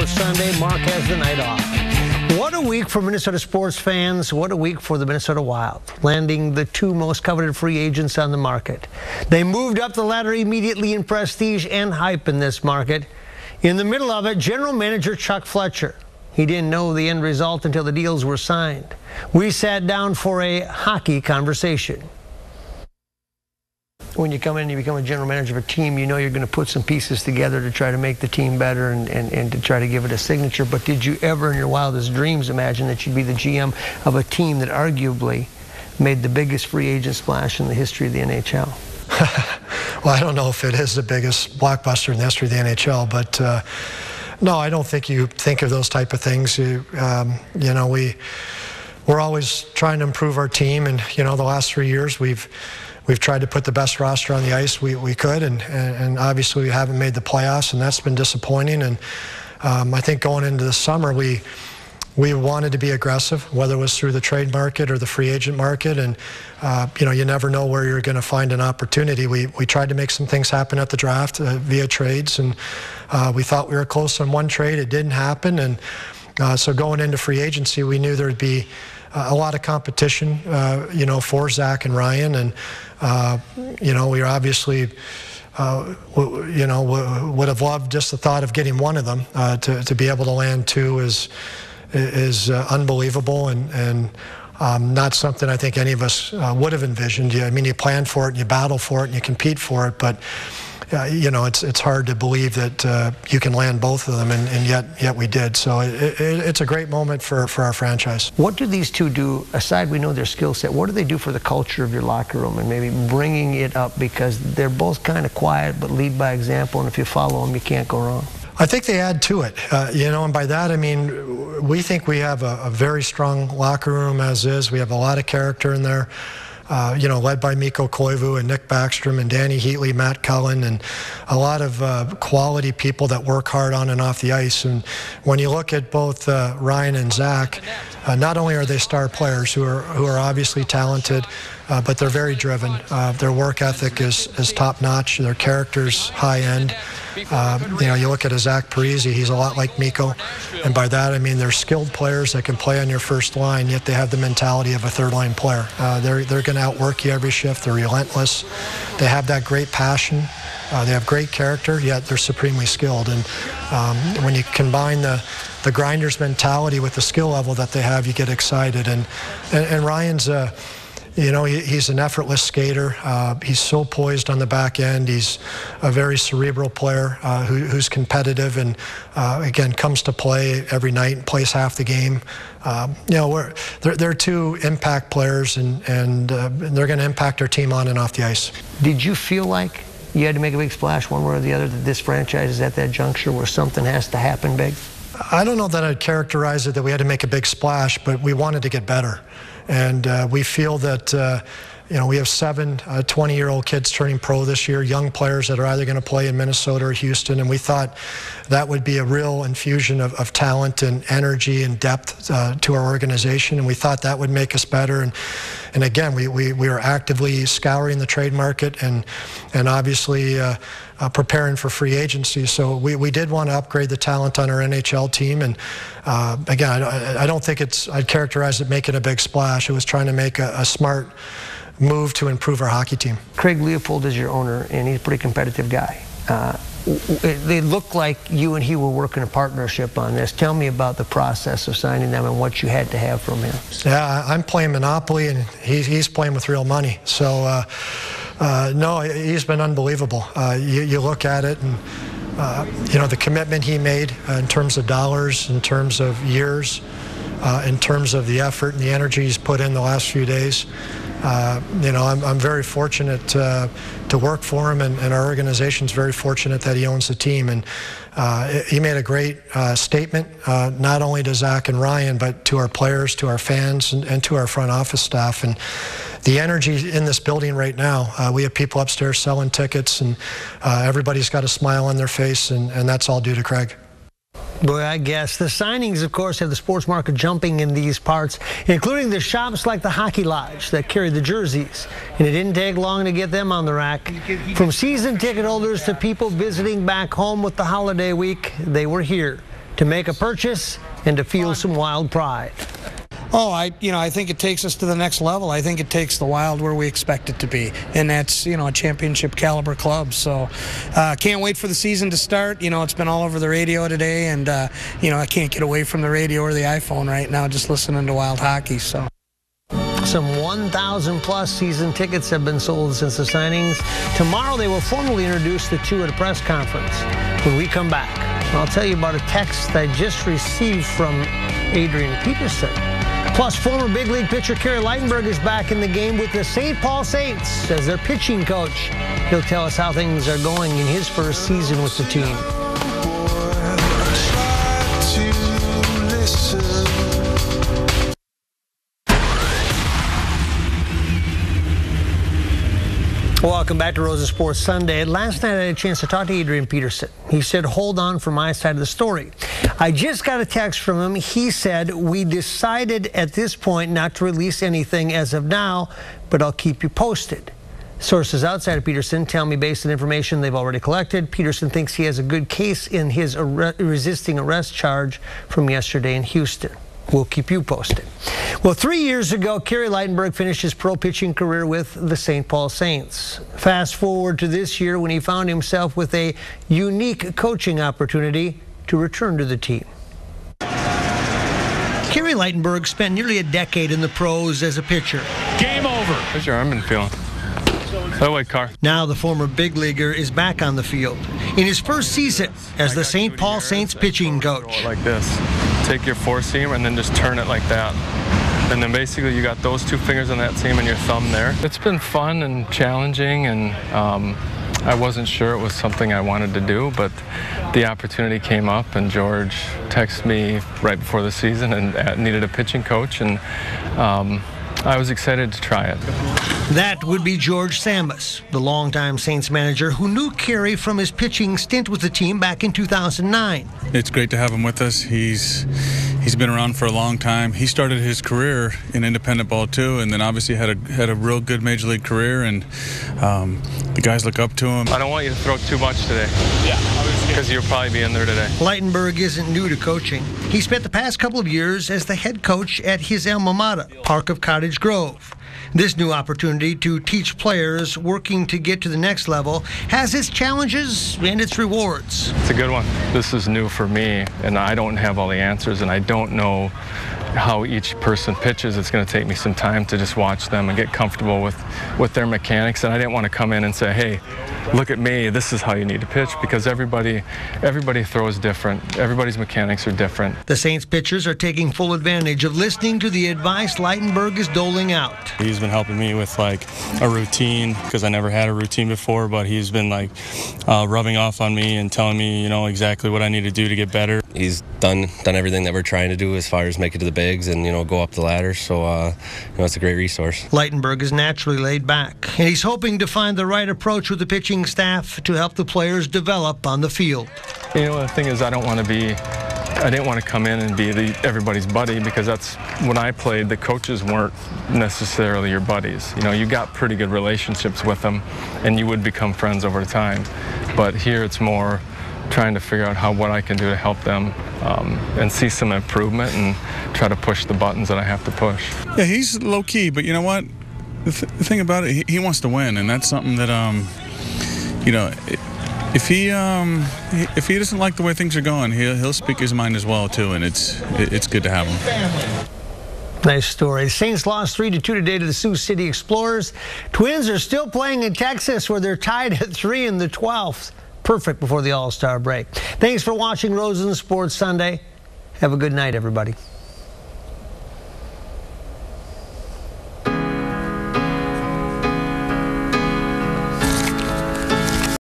Sunday. Mark has the night off. What a week for Minnesota sports fans. What a week for the Minnesota Wild, landing the two most coveted free agents on the market. They moved up the ladder immediately in prestige and hype in this market. In the middle of it, general manager Chuck Fletcher. He didn't know the end result until the deals were signed. We sat down for a hockey conversation. When you come in and you become a general manager of a team, you know you're going to put some pieces together to try to make the team better and to try to give it a signature. But did you ever in your wildest dreams imagine that you'd be the GM of a team that arguably made the biggest free agent splash in the history of the NHL? Well, I don't know if it is the biggest blockbuster in the history of the NHL, but no, I don't think you think of those type of things. You know, we're always trying to improve our team, and you know, the last 3 years we've tried to put the best roster on the ice we could, and obviously we haven't made the playoffs, and that's been disappointing. And I think going into the summer, we wanted to be aggressive, whether it was through the trade market or the free agent market. And you know, you never know where you're going to find an opportunity. We tried to make some things happen at the draft via trades, and we thought we were close on one trade. It didn't happen, and so going into free agency, we knew there'd be a lot of competition, you know, for Zach and Ryan, and you know, we obviously, you know, would have loved just the thought of getting one of them. To be able to land two is unbelievable, and not something I think any of us would have envisioned. I mean, you plan for it, and you battle for it, and you compete for it, but you know, it's hard to believe that you can land both of them, and yet we did. So it's a great moment for our franchise. What do these two do, aside we know their skill set, what do they do for the culture of your locker room and maybe bringing it up, because they're both kind of quiet but lead by example, and if you follow them, you can't go wrong? I think they add to it, you know, and by that I mean we think we have a very strong locker room as is. We have a lot of character in there. You know, led by Mikko Koivu and Nick Backstrom and Danny Heatley, Matt Cullen, and a lot of quality people that work hard on and off the ice. And when you look at both Ryan and Zach, not only are they star players who are obviously talented, but they're very driven. Their work ethic is top-notch. Their character's high-end. You know, you look at a Zach Parise, he's a lot like Mikko, and by that I mean they're skilled players that can play on your first line, yet they have the mentality of a third-line player. They're going to outwork you every shift. They're relentless. They have that great passion. They have great character, yet they're supremely skilled. And when you combine the grinder's mentality with the skill level that they have, you get excited. And Ryan's you know, he's an effortless skater. He's so poised on the back end. He's a very cerebral player who's competitive and, again, comes to play every night and plays half the game. You know, they're two impact players, and they're going to impact our team on and off the ice. Did you feel like you had to make a big splash one way or the other, that this franchise is at that juncture where something has to happen big? I don't know that I'd characterize it that we had to make a big splash, but we wanted to get better. And we feel that, you know, we have 7 20-year-old kids turning pro this year, young players that are either going to play in Minnesota or Houston, and we thought that would be a real infusion of talent and energy and depth to our organization, and we thought that would make us better. And again, we are actively scouring the trade market and obviously preparing for free agency. So we did want to upgrade the talent on our NHL team, and again, I don't think I'd characterize it making a big splash. It was trying to make a smart move to improve our hockey team. Craig Leopold is your owner, and he's a pretty competitive guy. They look like you and he were working a partnership on this. Tell me about the process of signing them and what you had to have from him. Yeah, I'm playing Monopoly, and he's playing with real money. So, no, he's been unbelievable. You look at it, and you know, the commitment he made in terms of dollars, in terms of years, in terms of the effort and the energy he's put in the last few days. You know, I'm very fortunate to work for him, and our organization's very fortunate that he owns the team. And he made a great statement, not only to Zach and Ryan, but to our players, to our fans, and to our front office staff. And the energy in this building right now, we have people upstairs selling tickets, and everybody's got a smile on their face, and that's all due to Craig. Boy, I guess. The signings, of course, have the sports market jumping in these parts, including the shops like the Hockey Lodge that carry the jerseys. And it didn't take long to get them on the rack. From season ticket holders to people visiting back home with the holiday week, they were here. to make a purchase and to feel some Wild pride. Oh, I think it takes us to the next level. I think it takes the Wild where we expect it to be, and that's, a championship caliber club. So can't wait for the season to start. It's been all over the radio today, and, I can't get away from the radio or the iPhone right now just listening to Wild hockey. So. Some 1,000 plus season tickets have been sold since the signings. Tomorrow they will formally introduce the two at a press conference. When we come back, I'll tell you about a text I just received from Adrian Peterson. Plus, former big league pitcher Kerry Leitenberg is back in the game with the St. Paul Saints as their pitching coach. He'll tell us how things are going in his first season with the team. Welcome back to Rosen Sports Sunday. Last night I had a chance to talk to Adrian Peterson. He said, hold on for my side of the story. I just got a text from him. He said, we decided at this point not to release anything as of now, but I'll keep you posted. Sources outside of Peterson tell me, based on information they've already collected, Peterson thinks he has a good case in his resisting arrest charge from yesterday in Houston. We'll keep you posted. Well, 3 years ago, Kerry Leitenberg finished his pro pitching career with the St. Paul Saints. Fast forward to this year when he found himself with a unique coaching opportunity to return to the team. Kerry Leitenberg spent nearly a decade in the pros as a pitcher. Game over. How's your arm been feeling? That way, car. Now the former big leaguer is back on the field in his first season as the St. Paul Saints pitching coach. Like this. Take your four seam and then just turn it like that. And then basically you got those two fingers on that seam and your thumb there. It's been fun and challenging, and I wasn't sure it was something I wanted to do, but the opportunity came up and George texted me right before the season and needed a pitching coach, and I was excited to try it. That would be George Samus, the longtime Saints manager who knew Kerry from his pitching stint with the team back in 2009. It's great to have him with us. He's been around for a long time. He started his career in independent ball too, and then obviously had a real good major league career, and the guys look up to him. I don't want you to throw too much today. Yeah, because you'll probably be in there today. Leitenberg isn't new to coaching. He spent the past couple of years as the head coach at his alma mater, Park of Cottage Grove. This new opportunity to teach players working to get to the next level has its challenges and its rewards. It's a good one. This is new for me, and I don't have all the answers, and I don't know how each person pitches. It's going to take me some time to just watch them and get comfortable with their mechanics, and I didn't want to come in and say, hey, look at me, this is how you need to pitch, because everybody throws different. Everybody's mechanics are different. The Saints pitchers are taking full advantage of listening to the advice Leitenberg is doling out. He's been helping me with like a routine, because I never had a routine before, but he's been like rubbing off on me and telling me, exactly what I need to do to get better. He's done everything that we're trying to do as far as make it to the bigs and go up the ladder, so it's a great resource. Leitenberg is naturally laid back, and he's hoping to find the right approach with the pitching staff to help the players develop on the field. The thing is, I didn't want to come in and be everybody's buddy, because that's when I played, the coaches weren't necessarily your buddies. You got pretty good relationships with them and you would become friends over time, but here it's more trying to figure out what I can do to help them and see some improvement and try to push the buttons that I have to push. Yeah, he's low key, but you know what? The thing about it, he wants to win, and that's something that if he doesn't like the way things are going, he'll speak his mind as well too, and it's good to have him. Nice story. The Saints lost 3-2 today to the Sioux City Explorers. Twins are still playing in Texas, where they're tied at 3 in the 12th. Perfect before the All-Star break. Thanks for watching Rosen Sports Sunday. Have a good night, everybody.